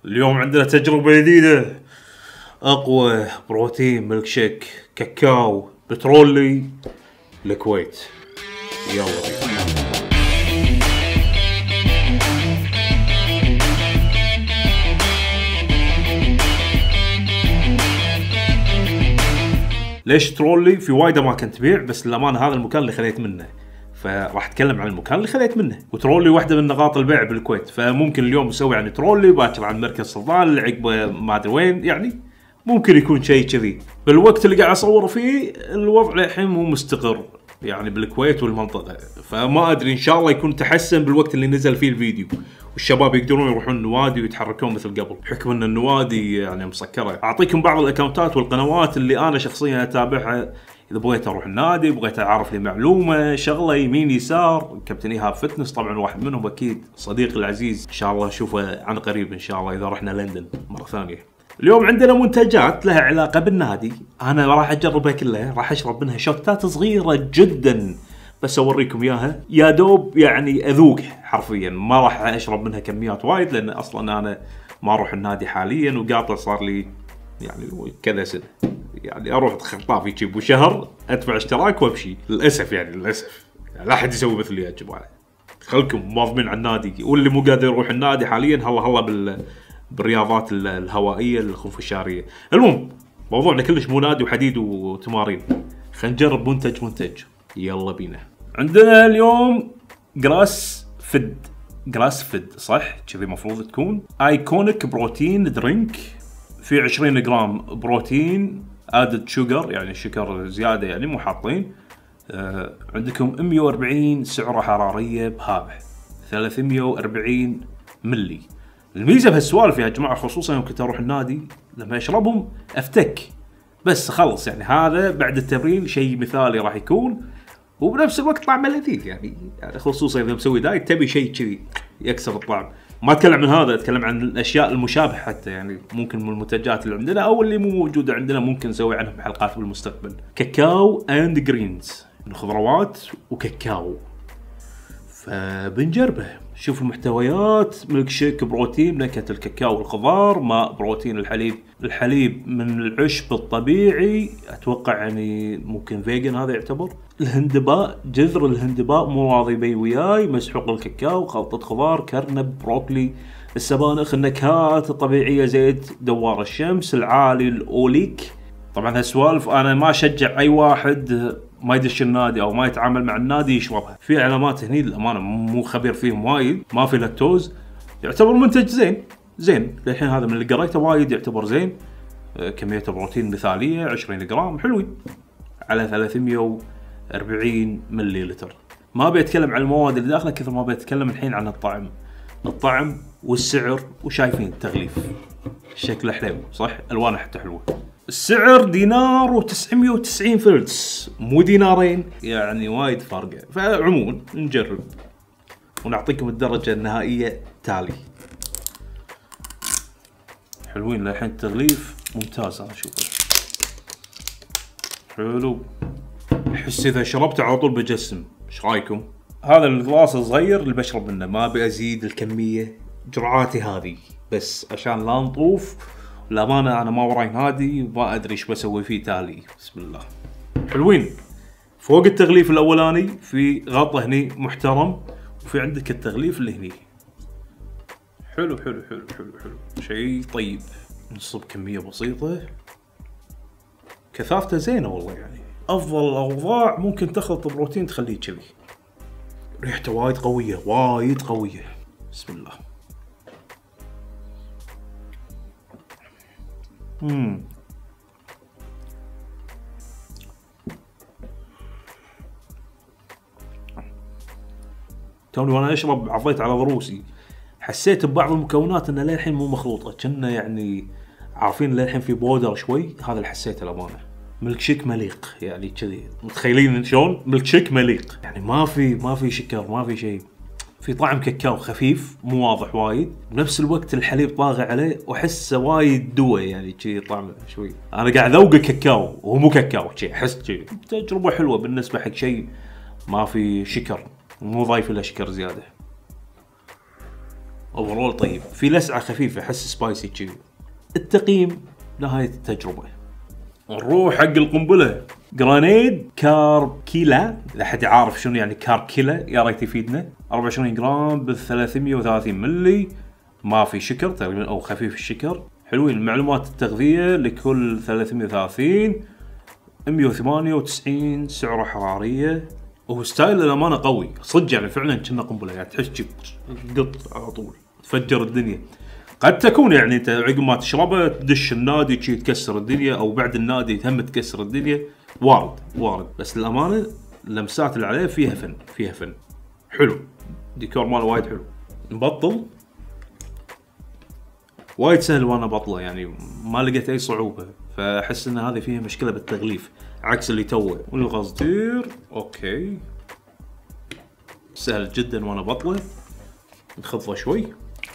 اليوم عندنا تجربة جديدة. أقوى بروتين ميلك شيك كاكاو بترولي الكويت. يلا بينا. ليش ترولي؟ في وايد اماكن تبيع، بس للامانه هذا المكان اللي خليت منه، فراح اتكلم عن المكان اللي خليت منه. وترولي واحده من نقاط البيع بالكويت، فممكن اليوم نسوي عن ترولي، باكر عن مركز صلدان، عقبه ما ادري وين، يعني ممكن يكون شيء كذي. بالوقت اللي قاعد اصور فيه الوضع الحين مو مستقر يعني بالكويت والمنطقه، فما ادري، ان شاء الله يكون تحسن بالوقت اللي نزل فيه الفيديو والشباب يقدرون يروحون النوادي ويتحركون مثل قبل، بحكم ان النوادي يعني مسكره. اعطيكم بعض الاكونتات والقنوات اللي انا شخصيا اتابعها اذا بغيت اروح النادي، بغيت اعرف لي معلومه شغله يمين يسار. كابتن ايهاب فتنس طبعا واحد منهم، اكيد صديقي العزيز، ان شاء الله اشوفه عن قريب ان شاء الله اذا رحنا لندن مره ثانيه. اليوم عندنا منتجات لها علاقه بالنادي، انا راح اجربها كلها، راح اشرب منها شوتات صغيره جدا بس اوريكم اياها، يا دوب يعني اذوق حرفيا، ما راح اشرب منها كميات وايد لان اصلا انا ما اروح النادي حاليا وقاطع صار لي يعني كذا سنه، يعني اروح خطافي يجيب شهر ادفع اشتراك وامشي، للاسف يعني للاسف يعني لا احد يسوي مثلي يا جماعه. خلكم مواظبين على النادي، واللي مو قادر يروح النادي حاليا هلا بالرياضات الهوائيه الخنفشاريه. المهم موضوعنا كلش مو نادي وحديد وتمارين، خلينا نجرب منتج. يلا بينا. عندنا اليوم جراس فيد صح كذي المفروض تكون، ايكونيك بروتين درينك، في 20 جرام بروتين ادد شوجر، يعني شكر زياده يعني مو حاطين. عندكم 140 سعره حراريه بهذا 340 ملي. الميزه بهالسوالف يا جماعه، خصوصا يوم كنت اروح النادي لما اشربهم افتك بس خلص، يعني هذا بعد التمرين شيء مثالي راح يكون، وبنفس الوقت طعمه لذيذ يعني خصوصا اذا مسوي دايت تبي شيء كذي يكسر الطعم. ما اتكلم عن هذا، اتكلم عن الاشياء المشابهه حتى، يعني ممكن من المنتجات اللي عندنا او اللي مو موجوده عندنا ممكن نسوي عنهم حلقات بالمستقبل. كاكاو اند جرينز، من خضروات وكاكاو، فبنجربه. شوف المحتويات: ميلك شيك بروتين، نكهة الكاكاو والخضار، ماء بروتين الحليب من العشب الطبيعي، اتوقع يعني ممكن فيجن هذا يعتبر. الهندباء، جذر الهندباء مو راضي بي وياي، مسحوق الكاكاو، خلطة خضار، كرنب، بروكلي، السبانخ، النكهات الطبيعية، زيت دوار الشمس العالي، الاوليك. طبعا هالسوالف انا ما اشجع اي واحد ما يدش النادي او ما يتعامل مع النادي يشربها، في علامات هني للامانه مو خبير فيهم وايد، ما في لاكتوز، يعتبر منتج زين للحين، هذا من اللي قريته وايد يعتبر زين. كميه بروتين مثاليه 20 جرام حلوين على 340 ملي لتر. ما بيتكلم عن المواد اللي داخله كثر ما بيتكلم الحين عن الطعم والسعر، وشايفين التغليف شكله حلو صح، الوانه حتى حلوه. السعر دينار و990 فلس، مو دينارين، يعني وايد فرقه. فعموما نجرب ونعطيكم الدرجه النهائيه تالي. حلوين للحين، التغليف ممتاز انا اشوفه حلو. احس اذا شربته على طول بجسم، ايش رايكم؟ هذا الغلاس الصغير اللي بشرب منه، ما ابي ازيد الكميه، جرعاتي هذه بس عشان لا نطوف. للأمانة أنا ما وراي نادي وما أدري إيش بسوي فيه تالي. بسم الله. حلوين. فوق التغليف الأولاني في غطا هني محترم، وفي عندك التغليف اللي هني. حلو شيء طيب. نصب كمية بسيطة، كثافته زينة والله، يعني أفضل الأوضاع ممكن تخلط بروتين تخليه كذي. ريحته وايد قوية. بسم الله. توني وانا اشرب عضيت على ضروسي، حسيت ببعض المكونات انها للحين مو مخلوطه، كنا يعني عارفين للحين في بودر شوي، هذا اللي حسيته الامانه. ميلك شيك مليق يعني كذي، متخيلين شلون ميلك شيك مليق، يعني ما في شكر، ما في شيء، في طعم كاكاو خفيف مو واضح وايد، بنفس الوقت الحليب طاغي عليه واحسه وايد دوي، يعني كذي طعمه شوي. انا قاعد اذوق كاكاو وهو مو كاكاو، كذي احس كذي. تجربه حلوه بالنسبه حق شيء ما في شكر، مو ضايف له شكر زياده. اوفرول طيب، في لسعه خفيفه، احس سبايسي كذي. التقييم نهايه التجربه. نروح حق القنبله. جرانيد كاركيلا، اذا حد يعرف شنو يعني كاركيلا يا ريت يفيدنا. 24 جرام ب 330 ملي، ما في شكر تقريبا او خفيف الشكر. حلوين المعلومات التغذيه لكل 330. 198 سعره حراريه. وهو ستايل الامانه قوي صدق، يعني فعلا كنا قنبله، يعني تحس قط على طول تفجر الدنيا. قد تكون يعني انت عقب ما تشربه تدش النادي شي تكسر الدنيا، او بعد النادي تهم تكسر الدنيا، وارد. بس الامانه اللمسات اللي عليه فيها فن حلو. ديكور ماله وايد حلو. نبطل. وايد سهل وانا بطله، يعني ما لقيت اي صعوبه، فاحس ان هذه فيها مشكله بالتغليف عكس اللي توه. والغزدير اوكي سهل جدا وانا بطله. نخفضه شوي.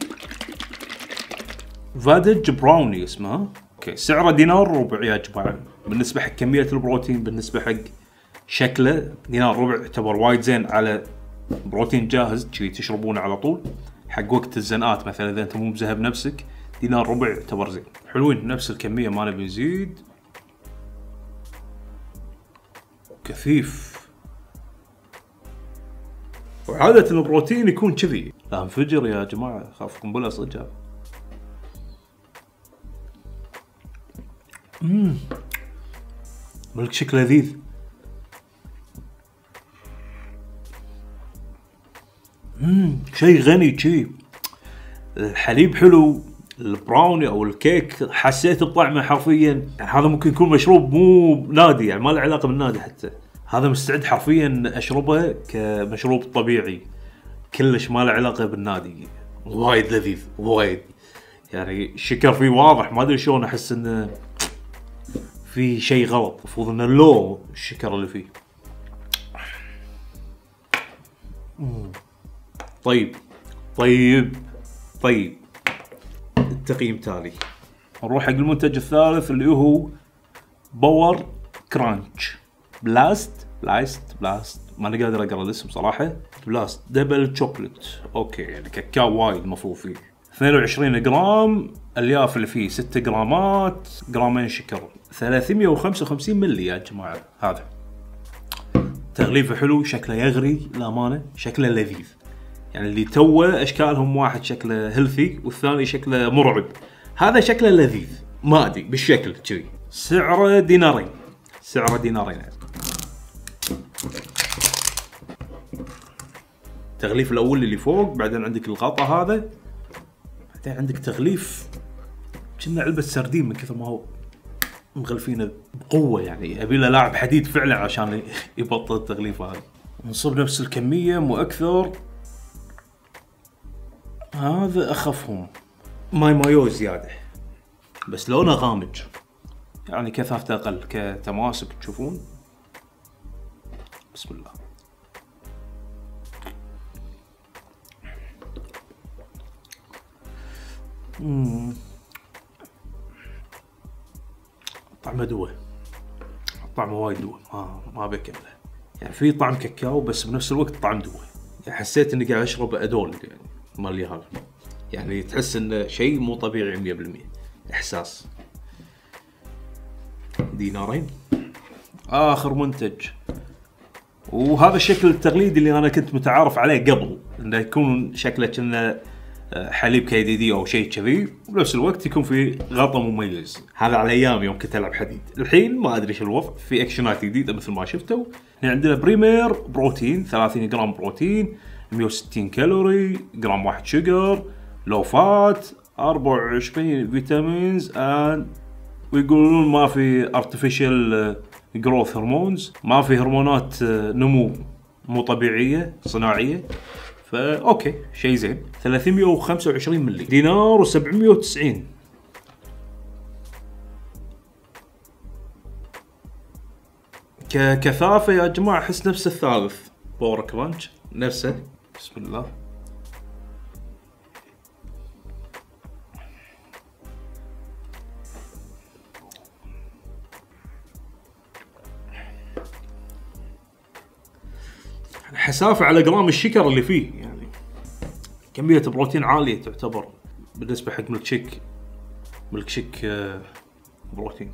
فادج براوني اسمها. اوكي سعره دينار ربع يا جماعه. بالنسبه حق كميه البروتين، بالنسبه حق شكله، دينار ربع يعتبر وايد زين على بروتين جاهز كذي تشربونه على طول. حق وقت الزنقات مثلا اذا انت مو مزهب نفسك، دينار ربع يعتبر زين. حلوين نفس الكميه ما نبي نزيد. كثيف. وعادة البروتين يكون كذي. لا انفجر يا جماعة، خاف قنبلة صدق. ملك شيك لذيذ. شيء غني شي. الحليب حلو. البراوني او الكيك حسيت بطعمه حرفيا، يعني هذا ممكن يكون مشروب مو نادي، يعني ما له علاقة بالنادي حتى. هذا مستعد حرفيا اشربه كمشروب طبيعي، كلش ما له علاقه بالنادي. وايد لذيذ وايد، يعني الشكر فيه واضح، ما ادري شلون احس انه في شيء غلط، المفروض انه لو الشكر اللي فيه. طيب التقييم تالي. نروح حق المنتج الثالث اللي هو باور كرانش بلاست ماني قادر اقرا الاسم صراحه. بلاست دبل شوكليت. اوكي يعني كاكاو وايد مفروض فيه. 22 جرام، الياف اللي فيه 6 جرامات، جرامين شكر، 355 ملي يا جماعه. هذا تغليفه حلو، شكله يغري الامانه، شكله لذيذ. يعني اللي توه اشكالهم، واحد شكله هيلثي والثاني شكله مرعب. هذا شكله لذيذ ما ادري بالشكل كذي. سعره دينارين التغليف الاول اللي فوق، بعدين عندك الغطاء هذا، بعدين عندك تغليف كنا علبه سردين من كثر ما هو مغلفينه بقوه، يعني ابي له لاعب حديد فعلا عشان يبطل التغليف هذا. نصب نفس الكميه مو اكثر. هذا اخفهم، مايو زياده بس لونه غامج، يعني كثافته اقل كتماسك تشوفون. بسم الله. طعمه دوه، طعمه وايد دوه، ما بكمله. يعني في طعم كاكاو بس بنفس الوقت طعم دوه. يعني حسيت اني قاعد اشرب ادول يعني مال اليهال، يعني تحس انه شيء مو طبيعي 100% احساس. دينارين. اخر منتج، وهذا الشكل التقليدي اللي انا كنت متعارف عليه قبل، انه يكون شكله كأنه حليب KDD او شيء كذي، وبنفس الوقت يكون في غطاء مميز. هذا على ايام يوم كنت العب حديد. الحين ما ادري شو الوضع، في اكشنات جديده مثل ما شفتوا. هنا عندنا بريمير بروتين، 30 جرام بروتين، 160 كالوري، جرام واحد شجر، لو فات، 24 فيتامينز، ويقولون ما في artificial growth hormones، ما في هرمونات نمو مو طبيعيه صناعيه. فا اوكي شيء زين. 325 ملي، دينار و790. ككثافه يا جماعه احس نفس الثالث باور كرانش، نفسه. بسم الله. حسافه على جرام الشكر اللي فيه، يعني كمية بروتين عالية تعتبر بالنسبة حق ميلك شيك. ميلك شيك بروتين.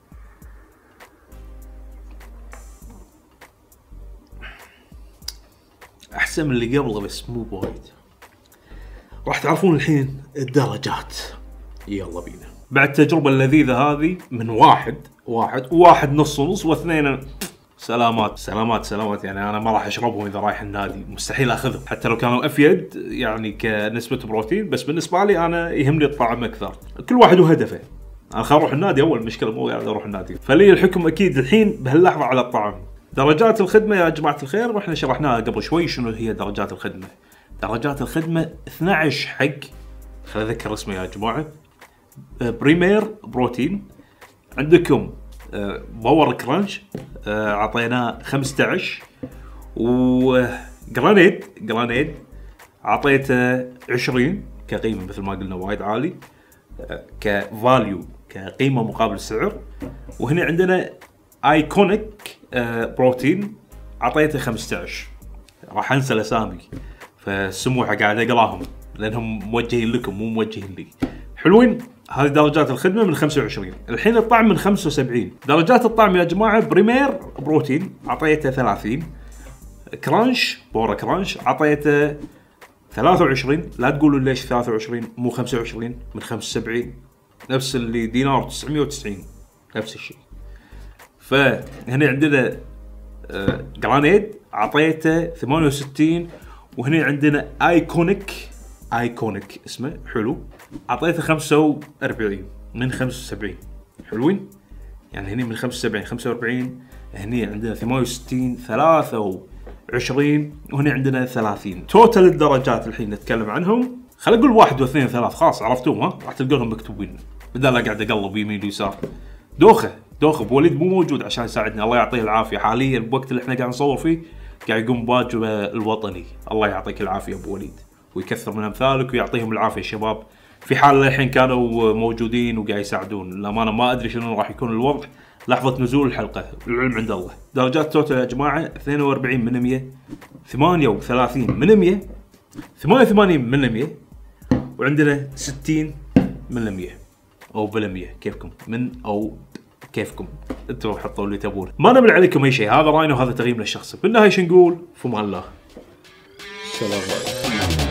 احسن من اللي قبله بس مو بوايد. راح تعرفون الحين الدرجات. يلا بينا. بعد التجربة اللذيذة هذه من واحد نص واثنين سلامات يعني انا ما راح اشربهم اذا رايح النادي، مستحيل اخذهم حتى لو كانوا افيد يعني كنسبة بروتين، بس بالنسبة لي انا يهمني الطعم اكثر. كل واحد وهدفه. انا خل اروح النادي اول مشكلة، مو قاعد اروح النادي، فلي الحكم اكيد الحين بهاللحظة على الطعم. درجات الخدمة يا جماعة الخير، واحنا شرحناها قبل شوي شنو هي درجات الخدمة. درجات الخدمة 12 حق، خل اذكر اسمه يا جماعة، بريمير بروتين. عندكم باور كرانش عطيناه 15، وجرانيد عطيته 20 كقيمة مثل ما قلنا وايد عالي كفاليو كقيمة مقابل سعر. وهنا عندنا ايكونيك بروتين عطيته 15. راح انسى الاسامي فالسموحة قاعد اقراهم لانهم موجهين لكم مو موجهين لي. حلوين. هذه درجات الخدمة من 25. الحين الطعم من 75. درجات الطعم يا جماعة، بريمير بروتين عطيته 30، كرانش بورا كرانش عطيته 23. لا تقولوا ليش 23 مو 25، من 75 نفس اللي دينار 990 نفس الشيء. فهنا عندنا جرانيد عطيته 68، وهنا عندنا ايكونيك اسمه حلو عطيته 45 من 75. حلوين يعني هني من 75 هني عندنا 68 23 وهنا عندنا 30. توتال الدرجات الحين نتكلم عنهم. خل اقول 1 و2 و3 خلاص عرفتوهم، ها راح تلقونهم مكتوبين بدل لا قاعد اقلب يمين ويسار. دوخه بوليد مو موجود عشان يساعدني، الله يعطيه العافيه. حاليا بوقت اللي احنا قاعد نصور فيه قاعد يقوم بواجبه الوطني. الله يعطيك العافيه ابو وليد ويكثر من امثالك ويعطيهم العافيه الشباب. في حال الحين كانوا موجودين وقاعد يساعدون، للامانه ما ادري شنو راح يكون الوضع لحظه نزول الحلقه، العلم عند الله. درجات توتال يا جماعه 42 من 100، 38 من 100، 88 من 100، وعندنا 60 من 100 او بال100 كيفكم، من او كيفكم انتم حطوا اللي تبون، ما نمل عليكم اي شيء. هذا راينا وهذا تقييمنا الشخصي. بالنهايه شو نقول؟ فما الله. سلام عليكم.